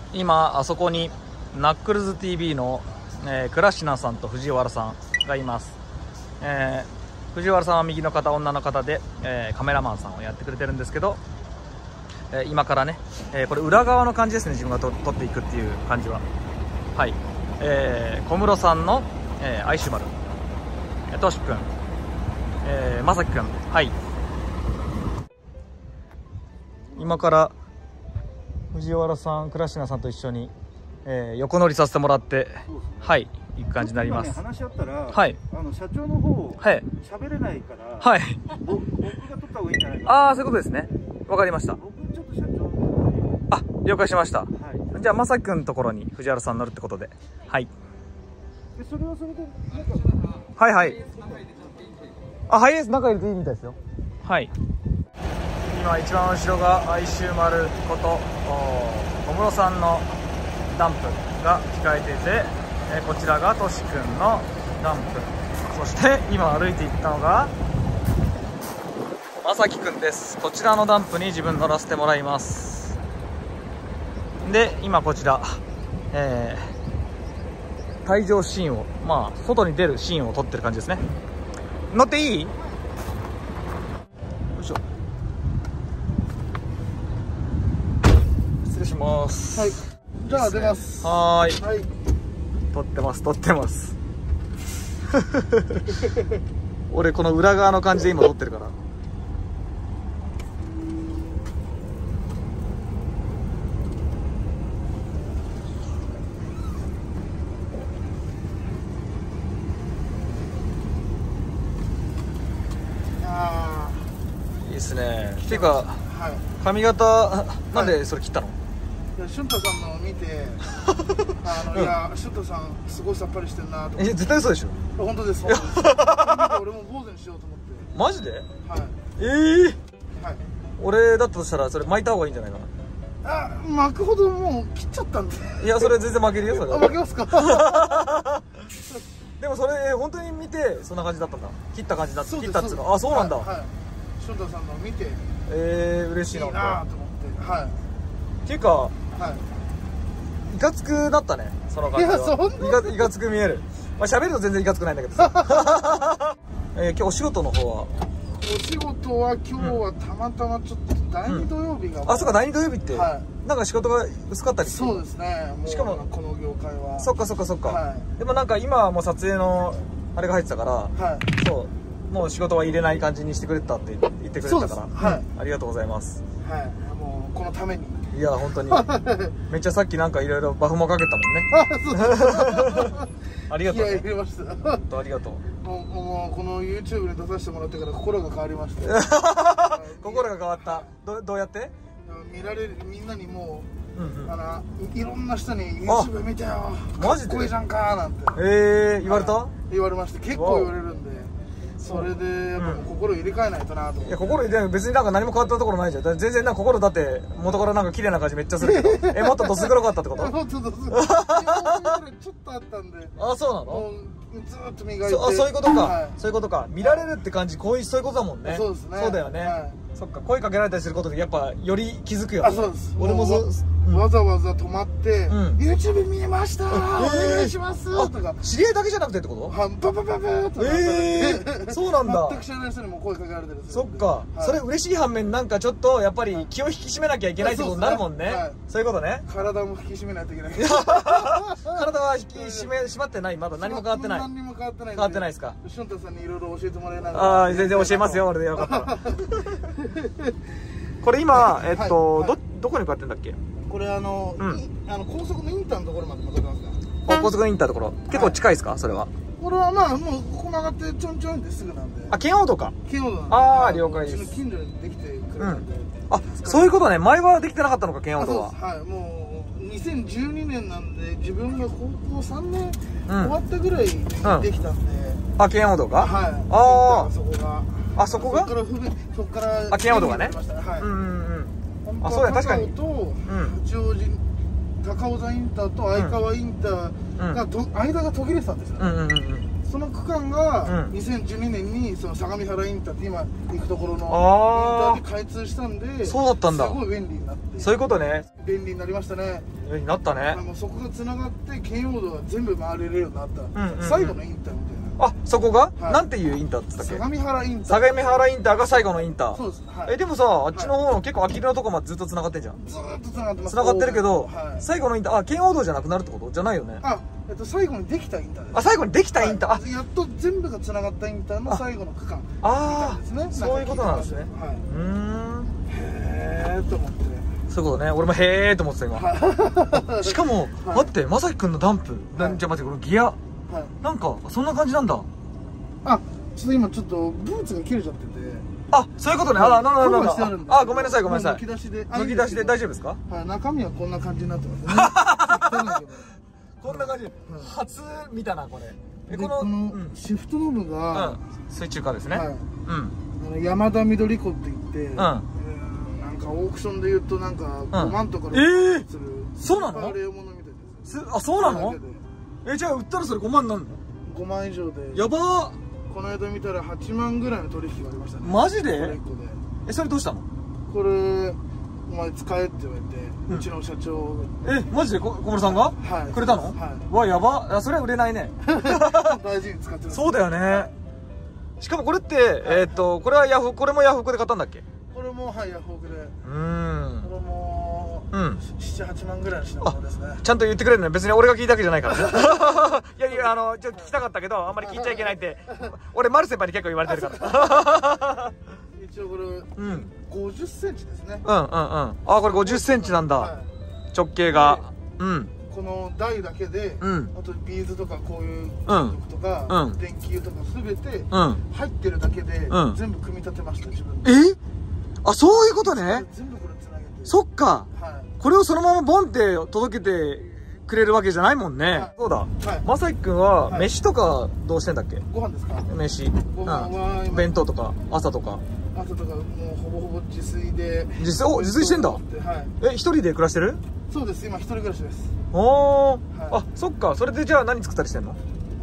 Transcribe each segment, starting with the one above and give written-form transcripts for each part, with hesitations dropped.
今あそこにナックルズ TV の、倉科さんと藤原さんがいます。藤原さんは右の方、女の方で、カメラマンさんをやってくれてるんですけど、今からね、これ裏側の感じですね、自分が撮っていくっていう感じは。はい、小室さんの、アイシュマル、トシ君、まさき君、はい、今から藤原さん、倉科さんと一緒に、横乗りさせてもらって、はい、行く感じになります。 話し合ったら、 はい、 社長の方、 はい、 喋れないから、 はい、 僕が撮った方がいいんじゃないかな。 ああ、そういうことですね。わかりました。 僕ちょっと社長の、 あ、了解しました。 はい、 じゃあまさきくんのところに藤原さん乗るってことで、はい。 でそれはそれでなんか、 はいはい。あ、ハイエース中入れていいみたいですよ。はい。今一番後ろが哀愁丸こと小室さんのダンプが控えていて、こちらがとしくんのダンプ、そして今歩いていったのがまさきくんです。こちらのダンプに自分乗らせてもらいます。で今こちら、退場シーンを、まあ外に出るシーンを撮ってる感じですね。乗っていい？よいしょ。失礼します。 はい、じゃあ出ます。 はーい。 はい、 撮ってます撮ってます俺この裏側の感じで今撮ってるから。いいっすね。っていうか、 はい、 髪型なんでそれ切ったの？ いや、俊太さんのを見ていや、俊太さんすごいさっぱりしてるなと思って。 絶対嘘でしょ？ 本当です、本当です。俺も坊主にしようと思って。 マジで？ はい、はい、 俺だとしたらそれ巻いた方がいいんじゃないかな。 あ、巻くほどもう切っちゃったんで。 いや、それ全然負けるよ、それ。 あ、負けますか？ でもそれ本当に見てそんな感じだったんだ。切った感じだった。切ったっつうの。あ、そうなんだ。 はい、俊太さんのを見て、 嬉しいな。 いいなと思って。はい。 っていうか、 はい。 いかつくだったね、その感じは。 いや、そんな。 いかつく見える。まあ喋ると全然いかつくないんだけどさ。今日お仕事の方は？ お仕事は今日はたまたまちょっと第2土曜日が、 あ、そうか、第2土曜日って、 はい、 なんか仕事が薄かったりする。 そうですね。もうしかもこの業界は。 そっかそっかそっか、 はい、 でもなんか今はもう撮影のあれが入ってたから、 はい、 そうもう仕事は入れない感じにしてくれたって言ってくれたから、 はい、 ありがとうございます。 はい、もうこのために。 いや本当にめっちゃさっきなんかいろいろバフもかけたもんね。 あ、そうありがとう、ね、 いや、入れました。 ありがとう。 もうこの YouTube に出させてもらってから心が変わりました。 心が変わった。どうやって？ 見られる、みんなにもう、 うんうん、 いろんな人に YouTube 見てよ、 マジでかっこいいじゃんかなんて言われた？ 言われまして、結構言われるんで、それでやっぱもう心入れ替えないとなと思って。 いや、心入れ別になんか何も変わったところないじゃん。だ全然なんか心だって元からなんか綺麗な感じめっちゃするけどもっとどす黒かったってこと？ もっとどす黒ちょっとあったんで。 あ、そうなの？ もうずっと磨いて。 そういうことか、 はい、 そういうことか。見られるって感じ、そういうことだもんね。 そうですね。 そうだよね、はい、そっか、声かけられたりすることでやっぱより気づくよ、 ね。あ、そうです。 俺もわざわざ止まって、YouTube 見えました、お願いしますとか。 知り合いだけじゃなくてってこと？ はパパパパとそうなんだ。 全く知らない人にも声かけられてるんですよ。 そっか、それ嬉しい反面なんかちょっとやっぱり気を引き締めなきゃいけないってことになるもんね。そういうことね。 体も引き締めないといけない。 体は引き締まってない？まだ何も変わってない？ 何にも変わってない。 変わってないですか？ 俊太さんにいろいろ教えてもらいながら。 ああ、全然教えますよ、俺でよかったら。これ今どこに向かってんだっけ？ これ高速のインターのところまで向かってますね。 高速のインターのところ結構近いですか？それは。 これはまあもうここ曲がってちょんちょんですぐなんで。 あ、圏央道か。 圏央道なんで。 ああ、了解です。 うちの近所にできてくるんで。 あ、そういうことね。前はできてなかったのか、圏央道は。 はい、もう2012年なんで自分が高校3年終わったぐらいにできたんで。 あ、圏央道が？ はい。 ああそこが。 あそこが？ そこから。 あ、圏央道がね。 はい。 あ、そうだ、確かに。 八王子高尾山インターと相川インターが間が途切れてたんですよ。 その区間が2012年にその相模原インターって今行くところのインターで開通したんで、 そうだったんだ。 すごい便利になって。 そういうことね。 便利になりましたね。 便利になったね。 もうそこがつながって圏央道が全部回れるようになった、最後のインターみたいな。 あ、そこが、なんていうインターって言ったっけ？ 相模原インター。 相模原インターが最後のインター。 そうです。 でもさ、あっちの方の結構あきるのとこまでずっと繋がってんじゃん。 ずっと繋がってます。 繋がってるけど、最後のインター、圏央道じゃなくなるってことじゃないよね。 最後にできたインターです。 最後にできたインター。 やっと全部が繋がったインターの最後の区間。 そういうことなんですね。 へーと思って。 そういうことね。俺もへーと思ってた今。しかも、待って、まさきくんのダンプ。じゃあ待って、このギア。なんか、そんな感じなんだ。 ちょっと今ちょっとブーツが切れちゃってて。 そういうことね。ごめんなさい、ごめんなさい。 抜き出しで。 抜き出しで大丈夫ですか？ 中身はこんな感じになってますね。 こんな感じ。初見たな、これ。 このシフトノブが水中化ですね。 山田緑子って言って、なんかオークションで言うとなんか5万とか6万する。 そうなの？ レアものみたいです。 そうなの？じゃあ売ったらそれ5万になるの？5万以上で。 やばー。 この間見たら8万ぐらいの取引がありましたね。 マジで？それどうしたの？ これお前使えって言われて、うちの社長マジで小室さんがくれたの？わ、やば。それは売れないね。 大事に使ってる。 そうだよね。しかもこれってこれはヤフ、これもヤフオクで買ったんだっけ？これもヤフオクで。これも7、8万ぐらいの品物ですね。 ちゃんと言ってくれるね。別に俺が聞いたわけじゃないから。いやいや、ちょっと聞きたかったけど、あんまり聞いちゃいけないって。俺、丸先輩に結構言われてるから。 一応これ、50センチですね。 これ50センチなんだ。直径が。 この台だけで、あとビーズとかこういう金属とか、電球とかすべて入ってるだけで、全部組み立てました、自分で。 そういうことね。 全部これつなげて。 そっか。これをそのままボンって届けてくれるわけじゃないもんね。そうだ。まさきくんは飯とかどうしてんだっけ？ ご飯ですか？ 飯。弁当とか朝とか。 朝とかもうほぼほぼ自炊で。 自炊してんだ。一人で暮らしてる？ そうです。今一人暮らしです。 そっか。それでじゃあ何作ったりしてんの？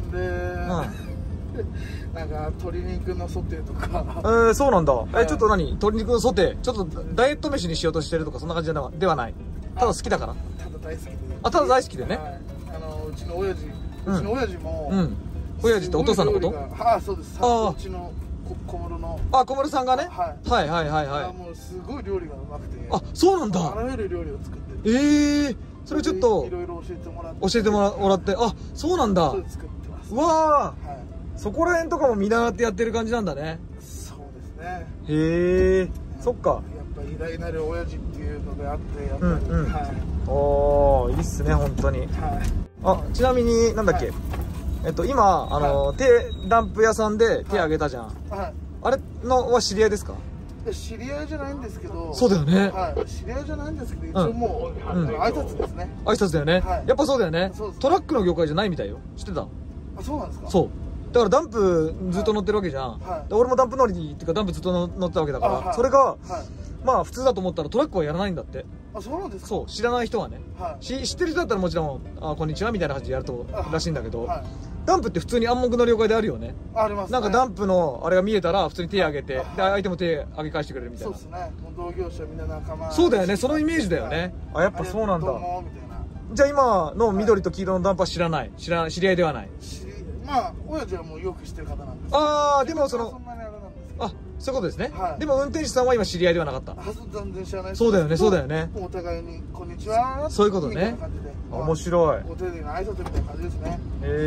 なんか鶏肉のソテーとか。 そうなんだ。ちょっと鶏肉のソテーちょっとダイエット飯にしようとしてるとかそんな感じではない？ただ好きだから？ ただ大好きで。 ただ大好きでね。 うちの親父も。 親父ってお父さんのこと？ そうです。うちの小室の。 小室さんがね。 もうすごい料理がうまくて。 そうなんだ。 あらゆる料理を作ってる。 それちょっといろいろ教えてもらって。 そうなんだ。 作ってます。 わあ。そこら辺とかも見習ってやってる感じなんだね。 そうですね。 へえ、そっか。 やっぱ偉大なる親父っていうのであって、やっぱり。 いいっすね、本当に。ちなみに、なんだっけ。今、ダンプ屋さんで手挙げたじゃん。あれは知り合いですか？ 知り合いじゃないんですけど。 そうだよね。 知り合いじゃないんですけど、一応もう挨拶ですね。 挨拶だよね。やっぱそうだよね。トラックの業界じゃないみたいよ。知ってた？ そうなんですか？ そう。だからダンプずっと乗ってるわけじゃん。俺もダンプ乗りっていうかダンプずっと乗ってたわけだから、それがまあ普通だと思ったらトラックはやらないんだって。 そうなんですか？ そう、知らない人はね。知ってる人だったらもちろんこんにちはみたいな感じでやるとらしいんだけど、ダンプって普通に暗黙の了解であるよね。 あります。 なんかダンプのあれが見えたら普通に手挙げて、で相手も手挙げ返してくれるみたいな。 そうですね。同業者みんな仲間。 そうだよね。そのイメージだよね。やっぱそうなんだ。じゃあ今の緑と黄色のダンプは知らない。知り合いではない。 親父はもうよく知ってる方なんです。 でもそういうことですね。でも運転手さんは今知り合いではなかった。 全然知らない。 そうだよね、そうだよね。 お互いにこんにちは。 そういうことね。面白い。 お手での挨拶みたいな感じですね。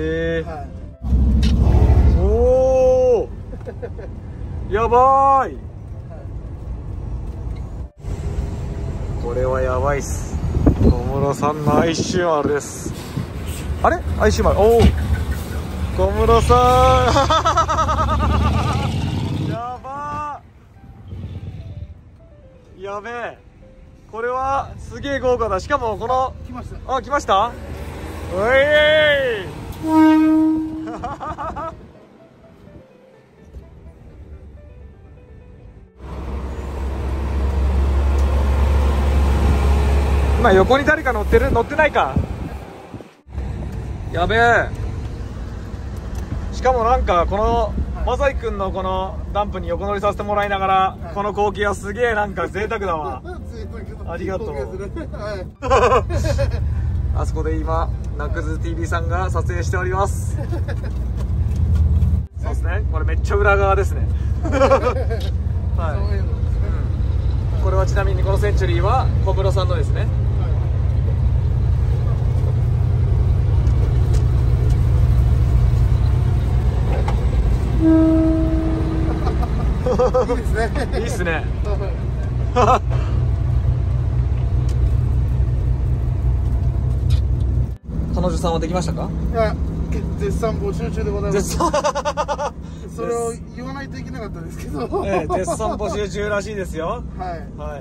おお。やばい。これはやばいっす。小室さんの哀愁丸です。あれ？哀愁丸。小室さんやばー。やべえ。これはすげえ豪華だ。しかもこの来ました。 来ました。おい今横に誰か乗ってないか。やべえ。 しかもなんかこのまさきくんのこのダンプに横乗りさせてもらいながら、この光景はすげえなんか贅沢だわ。ありがとう。あそこで今ナックズ TV さんが撮影しております。そうですね、これめっちゃ裏側ですね。はい、これはちなみにこのセンチュリーは小室さんのですね。 いいですね。 いいっすね。彼女さんはできましたか？ いや、絶賛募集中でございます。それを言わないといけなかったですけど、 絶賛募集中らしいですよ。 はい、 はい。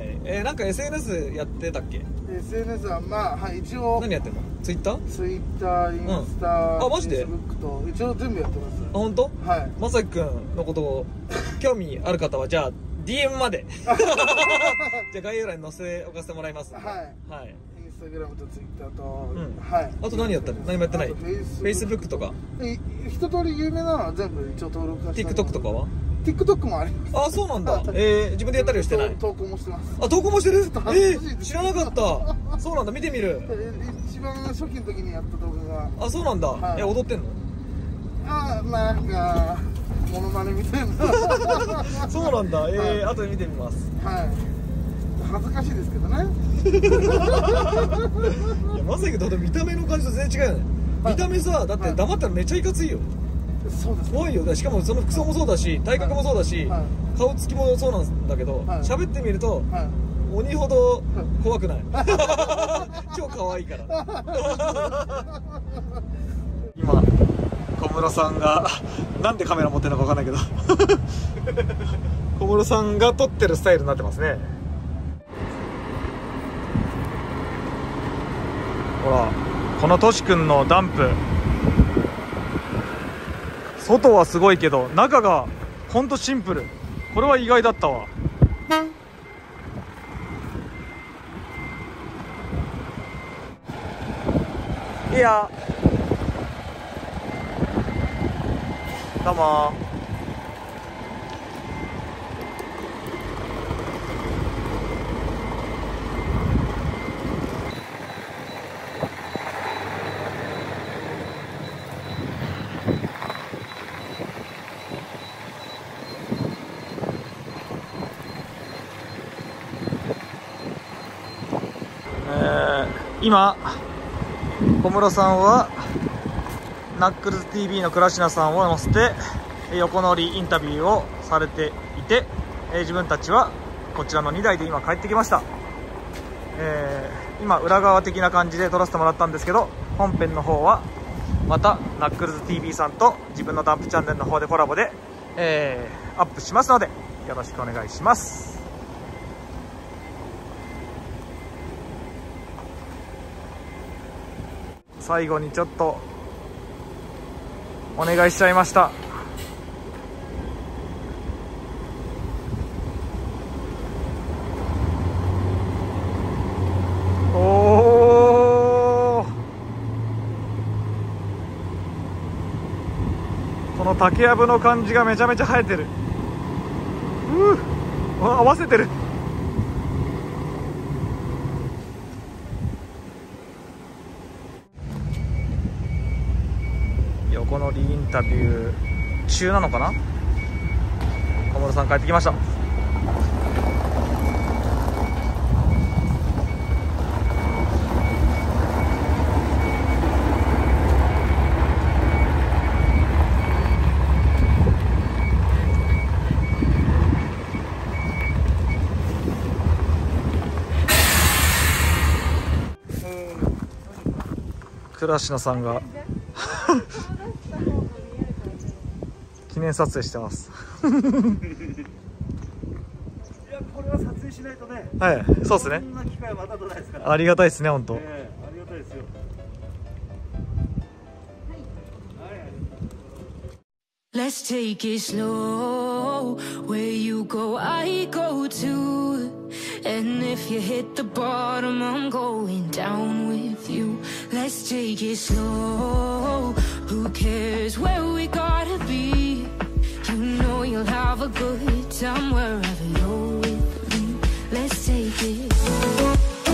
なんか SNS やってたっけ？ SNS はまあ、はい、一応何やってんの？ツイッター、 インスタ、 あ、マジで？ Facebook と一応全部やってます。 あ、本当？ はい。 まさきくんのことを興味ある方はじゃあ DM までじゃあ概要欄に載せおかせてもらいます。 はい、 はい、 インスタグラムとツイッターと、 はい。あと何やったの？何もやってない？ Facebook とか一通り有名なのは全部一応登録して。 TikTok とかは？ TikTok もあります。 あ、そうなんだ。自分でやったりはしてない？ 投稿もしてます。 あ、投稿もしてる？知らなかった。そうなんだ、見てみる。 一番初期の時にやった動画が。 あ、そうなんだ。踊ってんの？ あ、なんかモノマネみたいな。 そうなんだ。後で見てみます。 はい。恥ずかしいですけどね。 いや、まさきと見た目の感じと全然違うよね。見た目さ、だって黙ったらめっちゃいかついよ。 そうです。 怖いよ。しかもその服装もそうだし、体格もそうだし、顔つきもそうなんだけど、喋ってみると鬼ほど怖くない。超可愛いから。今小室さんがなんでカメラ持ってるのか分かんないけど小室さんが撮ってるスタイルになってますね。ほら、このとしくんのダンプ、外はすごいけど中がほんとシンプル。これは意外だったわ。いや、どうも。今小室さんはナックルズ TV の倉科さんを乗せて横乗りインタビューをされていて、自分たちはこちらの2台で今帰ってきました。今裏側的な感じで撮らせてもらったんですけど、本編の方はまたナックルズ TV さんと自分のダンプチャンネルの方でコラボで、アップしますのでよろしくお願いします。最後にちょっとお願いしちゃいました。おー、この竹やぶの感じがめちゃめちゃ生えてる。合わせてる。横乗りインタビュー中なのかな。小室さん帰ってきました。倉科さんが記念撮影してます。 いや、これは撮影しないとね。 はい、そうですね。 こんな機会はまたとないですから。 ありがたいですね、本当。 ありがたいですよ。 Let's take it slow. Where you go, I go too. And if you hit the bottom, I'm going down with you. Let's take it slow. Who cares where we gotta you'll have a good time wherever you're with me. Let's take it slow.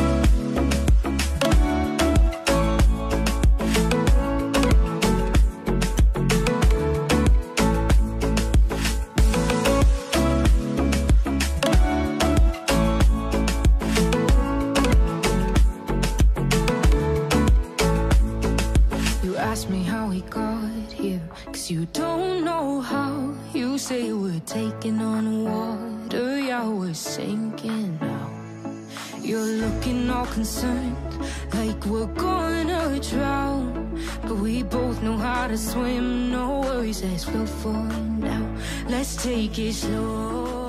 Ask me how we got here, 'cause you don't know how. You say we're taking on water, yeah, we're sinking now. You're looking all concerned, like we're gonna drown, but we both know how to swim. No worries, let's float for now. Let's take it slow.